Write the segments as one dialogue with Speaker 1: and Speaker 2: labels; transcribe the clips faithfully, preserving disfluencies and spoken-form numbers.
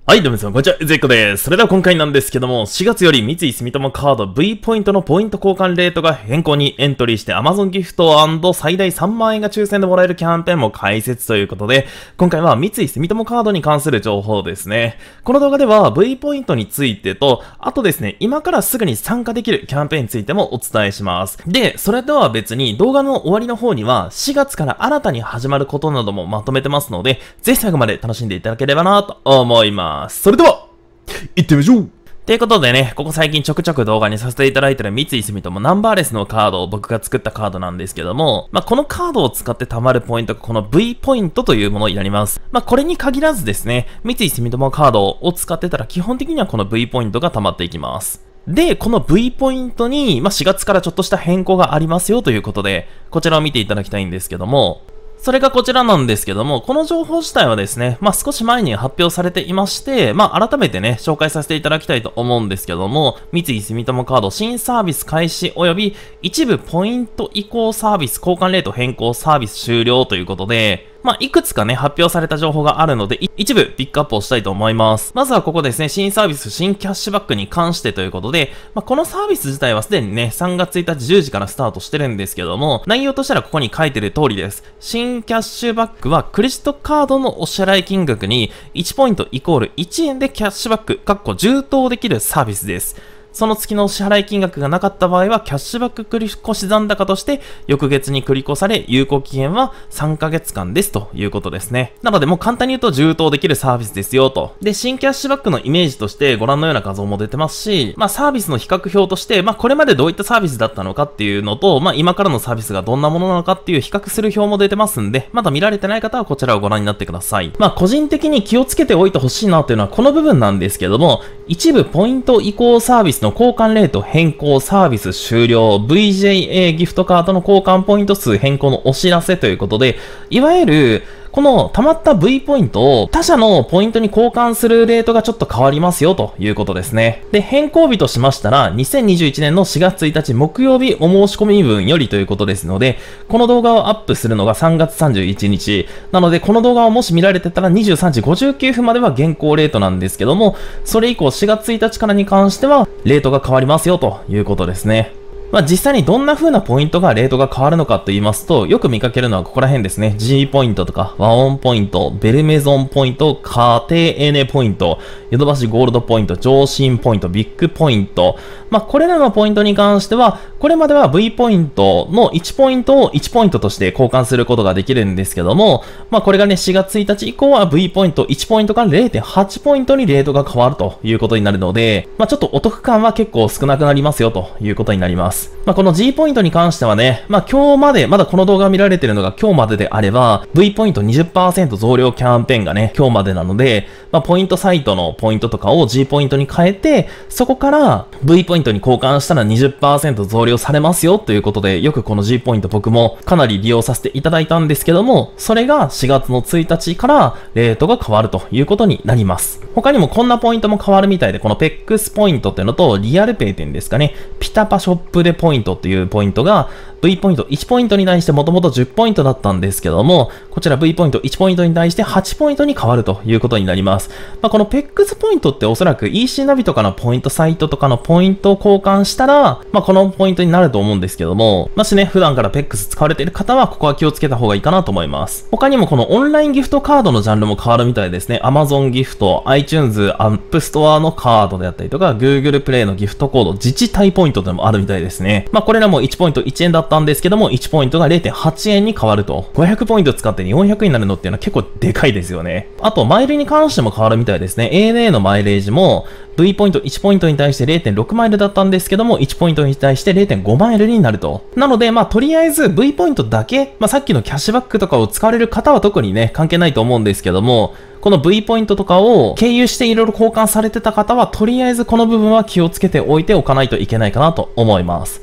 Speaker 1: はい、どうも皆さん、こんにちは、ゼイコです。それでは今回なんですけども、しがつより三井住友カード V ポイントのポイント交換レートが変更にエントリーして Amazon ギフト&最大さんまんえんが抽選でもらえるキャンペーンも開設ということで、今回は三井住友カードに関する情報ですね。この動画では V ポイントについてと、あとですね、今からすぐに参加できるキャンペーンについてもお伝えします。で、それとは別に動画の終わりの方にはしがつから新たに始まることなどもまとめてますので、ぜひ最後まで楽しんでいただければなと思います。それでは行ってみましょう。ということでね、ここ最近ちょくちょく動画にさせていただいてる三井住友ナンバーレスのカードを僕が作ったカードなんですけども、まあ、このカードを使って貯まるポイントがこの V ポイントというものになります。まあ、これに限らずですね、三井住友カードを使ってたら基本的にはこの V ポイントが貯まっていきます。で、この V ポイントに、まあ、しがつからちょっとした変更がありますよということで、こちらを見ていただきたいんですけども、それがこちらなんですけども、この情報自体はですね、まあ少し前に発表されていまして、まあ改めてね、紹介させていただきたいと思うんですけども、三井住友カード新サービス開始及び一部ポイント移行サービス交換レート変更サービス終了ということで、まあ、いくつかね、発表された情報があるので、一部ピックアップをしたいと思います。まずはここですね、新サービス、新キャッシュバックに関してということで、まあ、このサービス自体はすでにね、さんがつついたちじゅうじからスタートしてるんですけども、内容としてはここに書いてる通りです。新キャッシュバックは、クレジットカードのお支払い金額にいちポイントイコールいちえんでキャッシュバック、かっこ充当できるサービスです。その月の支払い金額がなかった場合は、キャッシュバック繰越残高として、翌月に繰り越され、有効期限はさんかげつかんですということですね。なので、もう簡単に言うと、充当できるサービスですよと。で、新キャッシュバックのイメージとして、ご覧のような画像も出てますし、まあ、サービスの比較表として、まあ、これまでどういったサービスだったのかっていうのと、まあ、今からのサービスがどんなものなのかっていう比較する表も出てますんで、まだ見られてない方はこちらをご覧になってください。まあ、個人的に気をつけておいてほしいなというのは、この部分なんですけども、一部ポイント移行サービスの交換レート変更サービス終了 ブイジェーエー ギフトカードの交換ポイント数変更のお知らせということで、いわゆるこの溜まった V ポイントを他社のポイントに交換するレートがちょっと変わりますよということですね。で、変更日としましたらにせんにじゅういちねんのしがつついたち木曜日お申し込み分よりということですので、この動画をアップするのがさんがつさんじゅういちにち。なので、この動画をもし見られてたらにじゅうさんじごじゅうきゅうふんまでは現行レートなんですけども、それ以降しがつついたちからに関してはレートが変わりますよということですね。まあ実際にどんな風なポイントがレートが変わるのかと言いますと、よく見かけるのはここら辺ですね。G ポイントとか、和音ポイント、ベルメゾンポイント、家庭エネポイント、ヨドバシゴールドポイント、上新ポイント、ビッグポイント。まあこれらのポイントに関しては、これまでは V ポイントのいちポイントをいちポイントとして交換することができるんですけども、まあこれがね、しがつついたち以降は V ポイントいちポイントから れいてんはちポイントにレートが変わるということになるので、まあちょっとお得感は結構少なくなりますよということになります。まあこの G ポイントに関してはね、まあ今日まで、まだこの動画が見られてるのが今日までであれば、V ポイント にじゅっパーセント 増量キャンペーンがね、今日までなので、まあポイントサイトのポイントとかを G ポイントに変えて、そこから V ポイントに交換したら にじゅっパーセント 増量されますよということで、よくこの G ポイント僕もかなり利用させていただいたんですけども、それがしがつのついたちからレートが変わるということになります。他にもこんなポイントも変わるみたいで、この ペックス ポイントっていうのとリアルペイ店ですかね、ピタパショップでポイントっていうポイントが V ポイントいちポイントに対してもともとじゅっポイントだったんですけども、こちら V ポイントいちポイントに対してはちポイントに変わるということになります。まあ、この ペックス ポイントっておそらく イーシー ナビとかのポイントサイトとかのポイントを交換したら、まあ、このポイントになると思うんですけども、もしね、普段から ペックス 使われている方はここは気をつけた方がいいかなと思います。他にもこのオンラインギフトカードのジャンルも変わるみたいですね。Amazon ギフト、iTunes、App Store のカードであったりとか、Google Play のギフトコード、自治体ポイントでもあるみたいですね。まあ、これらもいちポイントいちえんだったんですけども、いちポイントが れいてんはちえんに変わると。ごひゃくポイント使ってよんひゃくえんになるのっていうのは結構でかいですよね。あと、マイルに関しても変わるみたいですね。エーエヌエー のマイレージも、V ポイントいちポイントに対して れいてんろくマイルだったんですけども、いちポイントに対して れいてんごマイルになると。なので、まあ、とりあえず V ポイントだけ、まあ、さっきのキャッシュバックとかを使われる方は特にね、関係ないと思うんですけども、この V ポイントとかを経由していろいろ交換されてた方は、とりあえずこの部分は気をつけておいておかないといけないかなと思います。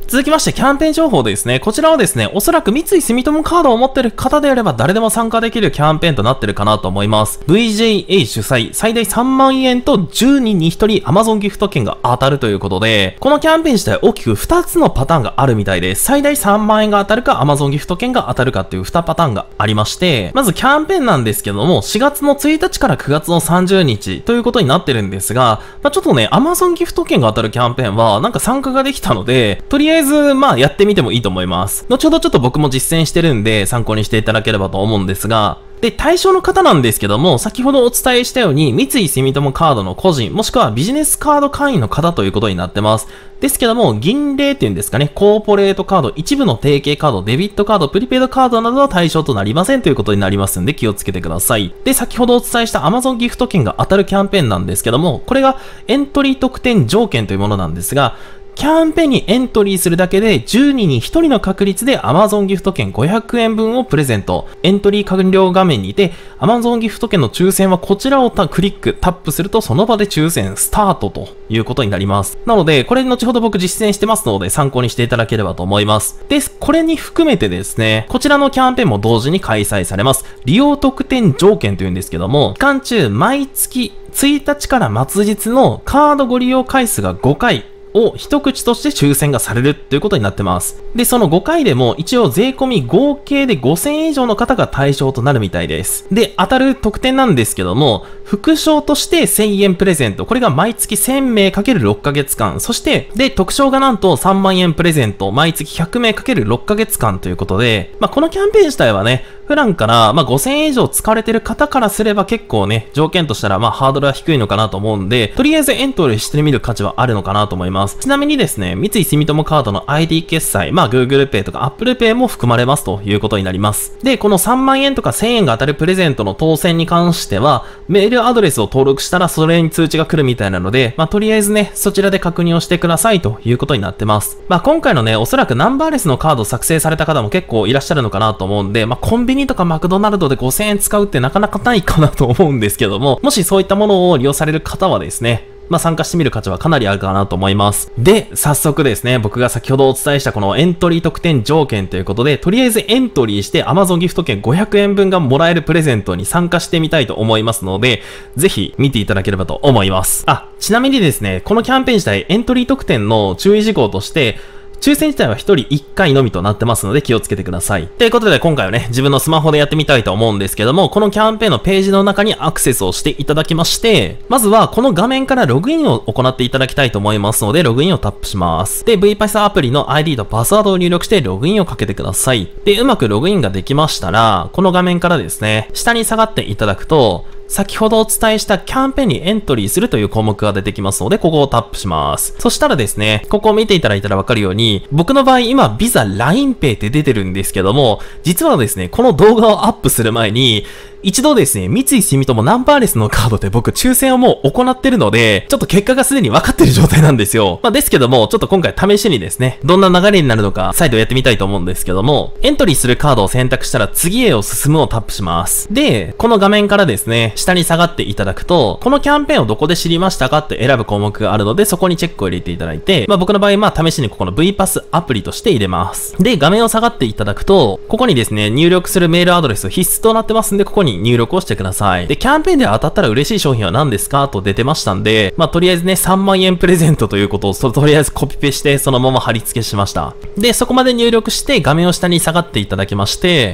Speaker 1: 続きまして、キャンペーン情報ですね。こちらはですね、おそらく三井住友カードを持っている方であれば誰でも参加できるキャンペーンとなってるかなと思います。ブイジェーエー 主催、最大さんまんえんとじゅうにんにひとり Amazon ギフト券が当たるということで、このキャンペーン自体大きくふたつのパターンがあるみたいです。最大さんまんえんが当たるか Amazon ギフト券が当たるかっていうにパターンがありまして、まずキャンペーンなんですけども、しがつのついたちからくがつのさんじゅうにちということになってるんですが、まあ、ちょっとね、Amazon ギフト券が当たるキャンペーンはなんか参加ができたので、とりあえずまあやってみてもいいと思います。後ほどちょっと僕も実践してるんで参考にしていただければと思うんですが、で、対象の方なんですけども、先ほどお伝えしたように、三井住友カードの個人、もしくはビジネスカード会員の方ということになってます。ですけども、銀齢っていうんですかね、コーポレートカード、一部の提携カード、デビットカード、プリペイドカードなどは対象となりませんということになりますんで気をつけてください。で、先ほどお伝えした Amazon ギフト券が当たるキャンペーンなんですけども、これがエントリー特典条件というものなんですが、キャンペーンにエントリーするだけでじゅうにんにひとりの確率で Amazon ギフト券ごひゃくえんぶんをプレゼント。エントリー完了画面にて Amazon ギフト券の抽選はこちらをクリック、タップするとその場で抽選スタートということになります。なので、これ後ほど僕実践してますので参考にしていただければと思います。で、これに含めてですね、こちらのキャンペーンも同時に開催されます。利用特典条件というんですけども、期間中毎月ついたちから末日のカードご利用回数がごかい、を一口として抽選がされるということになってます。で、そのごかいでも一応税込み合計でごせんえん以上の方が対象となるみたいです。で、当たる特典なんですけども、副賞としてせんえんプレゼント。これが毎月せんめいかけるろっかげつかん。そして、で、特賞がなんとさんまんえんプレゼント。毎月ひゃくめいかけるろっかげつかんということで、まあ、このキャンペーン自体はね、普段から、まあ、ごせんえん以上使われてる方からすれば結構ね、条件としたら、まあ、ハードルは低いのかなと思うんで、とりあえずエントリーしてみる価値はあるのかなと思います。ちなみにですね、三井住友カードの アイディー 決済、まあ、Google Pay とか Apple Pay も含まれますということになります。で、このさんまんえんとかせんえんが当たるプレゼントの当選に関しては、メールアドレスを登録したらそれに通知が来るみたいなので、まあ、とりあえずね、そちらで確認をしてくださいということになってます。まあ、今回のね、おそらくナンバーレスのカード作成された方も結構いらっしゃるのかなと思うんで、まあ、コンビニとかマクドナルドでごせんえん使うってなかなかないかなと思うんですけども、もしそういったものを利用される方はですね、まあ、参加してみる価値はかなりあるかなと思います。で、早速ですね、僕が先ほどお伝えしたこのエントリー特典条件ということで、とりあえずエントリーして Amazon ギフト券ごひゃくえんぶんがもらえるプレゼントに参加してみたいと思いますので、ぜひ見ていただければと思います。あ、ちなみにですね、このキャンペーン自体エントリー特典の注意事項として、抽選自体はひとりいっかいのみとなってますので気をつけてください。ということで今回はね、自分のスマホでやってみたいと思うんですけども、このキャンペーンのページの中にアクセスをしていただきまして、まずはこの画面からログインを行っていただきたいと思いますので、ログインをタップします。で、ブイパス アプリの アイディー とパスワードを入力してログインをかけてください。で、うまくログインができましたら、この画面からですね、下に下がっていただくと、先ほどお伝えしたキャンペーンにエントリーするという項目が出てきますので、ここをタップします。そしたらですね、ここを見ていただいたらわかるように、僕の場合今、ビザ ラインペイ って出てるんですけども、実はですね、この動画をアップする前に、一度ですね、三井住友ナンバーレスのカードで僕抽選をもう行ってるので、ちょっと結果がすでに分かってる状態なんですよ。まあですけども、ちょっと今回試しにですね、どんな流れになるのか再度やってみたいと思うんですけども、エントリーするカードを選択したら次へを進むをタップします。で、この画面からですね、下に下がっていただくと、このキャンペーンをどこで知りましたかって選ぶ項目があるので、そこにチェックを入れていただいて、まあ僕の場合、まあ試しにここの ブイパス アプリとして入れます。で、画面を下がっていただくと、ここにですね、入力するメールアドレス必須となってますんで、ここに入力をしてください。で、キャンペーンで当たったら嬉しい商品は何ですかと出てましたんで、まあ、とりあえずね、さんまんえんプレゼントということを、とりあえずコピペして、そのまま貼り付けしました。で、そこまで入力して、画面を下に下がっていただきまして、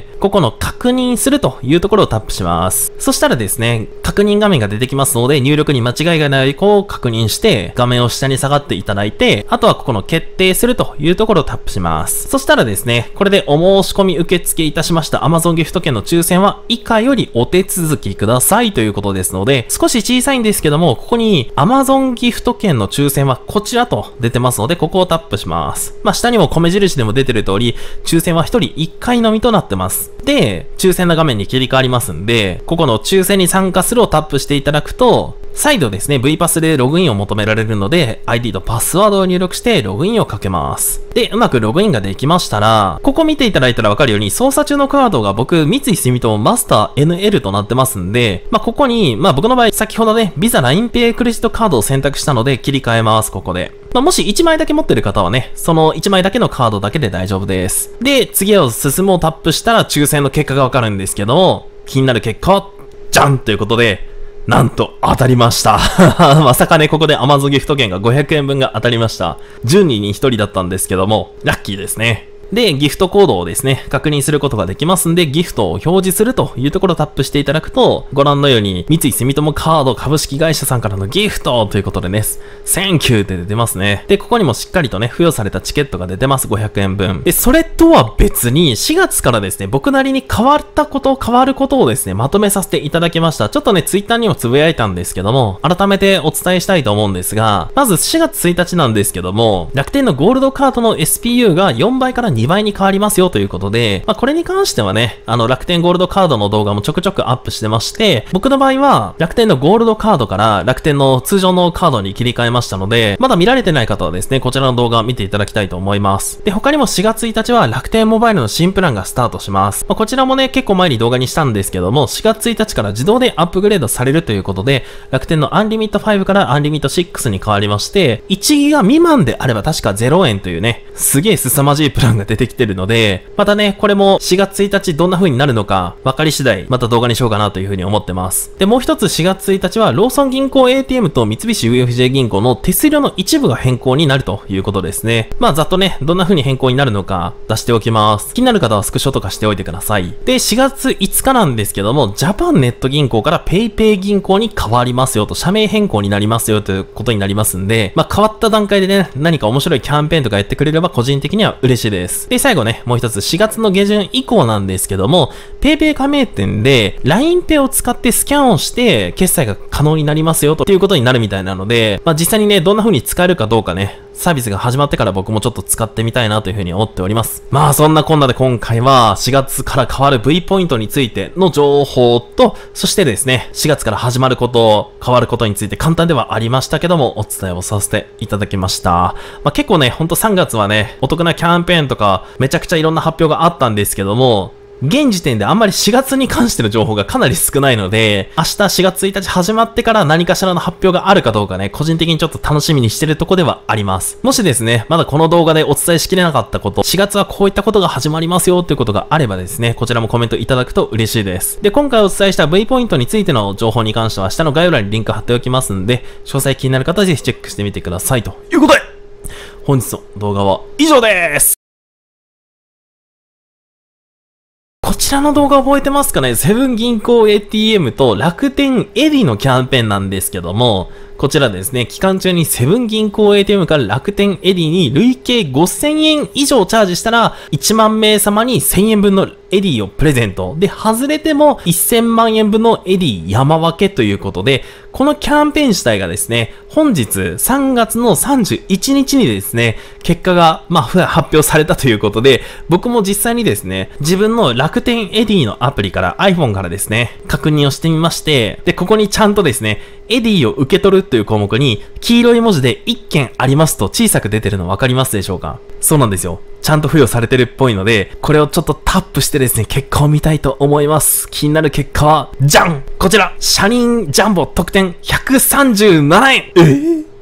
Speaker 1: ここの確認するというところをタップします。そしたらですね、確認画面が出てきますので、入力に間違いがないかを確認して、画面を下に下がっていただいて、あとはここの決定するというところをタップします。そしたらですね、これでお申し込み受付いたしました Amazon ギフト券の抽選は以下よりお手続きくださいということですので、少し小さいんですけども、ここに Amazon ギフト券の抽選はこちらと出てますので、ここをタップします。まあ、下にも米印でも出てる通り、抽選はひとりいっかいのみとなってます。で、抽選の画面に切り替わりますんで、ここの抽選に参加するをタップしていただくと、 再度ですね、V パスでログインを求められるので、アイディー とパスワードを入力してログインをかけます。で、うまくログインができましたら、ここ見ていただいたらわかるように、操作中のカードが僕、三井住友マスター エヌエル となってますんで、まあ、ここに、まあ、僕の場合、先ほどね、ビザ ラインペイ クレジットカードを選択したので切り替えます、ここで。まあ、もしいちまいだけ持ってる方はね、そのいちまいだけのカードだけで大丈夫です。で、次を進むをタップしたら抽選の結果がわかるんですけども、気になる結果は、じゃんということで、なんと当たりました。まさかね、ここで Amazon ギフト券がごひゃくえんぶんが当たりました。じゅうにんにひとりだったんですけども、ラッキーですね。で、ギフトコードをですね、確認することができますんで、ギフトを表示するというところをタップしていただくと、ご覧のように、三井住友カード株式会社さんからのギフトということでね、Thank you って出てますね。で、ここにもしっかりとね、付与されたチケットが出てます、ごひゃくえんぶん。で、それとは別に、しがつからですね、僕なりに変わったこと、変わることをですね、まとめさせていただきました。ちょっとね、ツイッターにもつぶやいたんですけども、改めてお伝えしたいと思うんですが、まずしがつついたちなんですけども、楽天のゴールドカードの エスピーユー がよんばいからにばいに変わりますよということで、まあ、これに関してはね、あの、楽天ゴールドカードの動画もちょくちょくアップしてまして、僕の場合は、楽天のゴールドカードから楽天の通常のカードに切り替えましたので、まだ見られてない方はですね、こちらの動画を見ていただきたいと思います。で、他にもしがつついたちは楽天モバイルの新プランがスタートします。まあ、こちらもね、結構前に動画にしたんですけども、しがつついたちから自動でアップグレードされるということで、楽天のアンリミットファイブからアンリミットシックスに変わりまして、いちギガ未満であれば確かゼロえんというね、すげえ凄まじいプランが出てきてるので、またね、これもしがつついたちどんな風になるのか分かり次第また動画にしようかなという風に思ってます。で、もう一つしがつついたちはローソン銀行 エーティーエム と三菱 ユーエフジェー 銀行の手数料の一部が変更になるということですね。まあざっとね、どんな風に変更になるのか出しておきます。気になる方はスクショとかしておいてください。で、しがついつかなんですけども、ジャパンネット銀行から PayPay 銀行に変わりますよと、社名変更になりますよということになりますんで、まあ変わった段階でね、何か面白いキャンペーンとかやってくれれば個人的には嬉しいです。で、最後ね、もう一つしがつの下旬以降なんですけども、PayPay 加盟店で ラインペイ を使ってスキャンをして決済が可能になりますよということになるみたいなので、まあ実際にね、どんな風に使えるかどうかね、サービスが始まってから僕もちょっと使ってみたいなという風に思っております。まあそんなこんなで今回はしがつから変わる V ポイントについての情報と、そしてですね、しがつから始まること、変わることについて簡単ではありましたけども、お伝えをさせていただきました。まあ結構ね、ほんとさんがつはね、お得なキャンペーンとか、めちゃくちゃいろんな発表があったんですけども、現時点であんまりしがつに関しての情報がかなり少ないので、明日しがつついたち始まってから何かしらの発表があるかどうかね、個人的にちょっと楽しみにしてるとこではあります。もしですね、まだこの動画でお伝えしきれなかったこと、しがつはこういったことが始まりますよっていうことがあればですね、こちらもコメントいただくと嬉しいです。で、今回お伝えした V ポイントについての情報に関しては下の概要欄にリンク貼っておきますんで、詳細気になる方はぜひチェックしてみてくださいということで、本日の動画は以上です。こちらの動画覚えてますかね？セブン銀行 エーティーエム と楽天エディのキャンペーンなんですけども、こちらですね、期間中にセブン銀行 エーティーエム から楽天エディに累計ごせんえん以上チャージしたら、いちまんめい様にせんえんぶんのエディをプレゼント。で、外れてもせんまんえんぶんのエディ山分けということで、このキャンペーン自体がですね、本日さんがつのさんじゅういちにちにですね、結果が、まあ、発表されたということで、僕も実際にですね、自分の楽天エディのアプリから iPhone からですね、確認をしてみまして、で、ここにちゃんとですね、エディを受け取るという項目に、黄色い文字でいっけんありますと小さく出てるの分かりますでしょうか？そうなんですよ。ちゃんと付与されてるっぽいので、これをちょっとタップしてですね、結果を見たいと思います。気になる結果は、じゃん！こちら、車輪ジャンボ特典ひゃくさんじゅうななえんえー